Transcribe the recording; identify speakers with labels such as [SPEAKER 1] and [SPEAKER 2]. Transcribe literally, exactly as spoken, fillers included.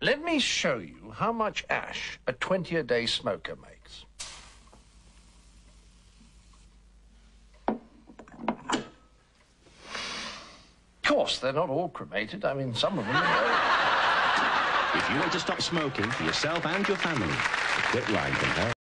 [SPEAKER 1] Let me show you how much ash a twenty-a-day smoker makes. Of course, they're not all cremated. I mean, some of them are.
[SPEAKER 2] If you want to stop smoking for yourself and your family, the Quit Line can help.